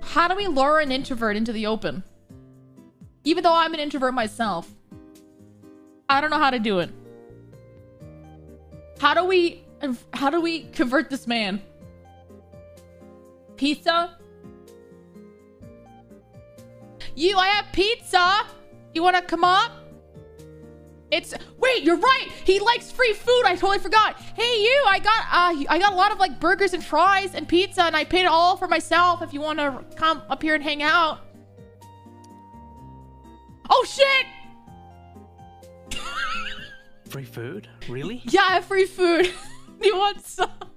How do we lure an introvert into the open? Even though I'm an introvert myself. I don't know how to do it. How do we convert this man? Pizza? I have pizza. You want to come up? Wait, you're right. He likes free food. I totally forgot. Hey, you, I got a lot of like burgers and fries and pizza, and I paid it all for myself if you want to come up here and hang out. Oh, shit. Free food? Really? Yeah, I have free food. You want some?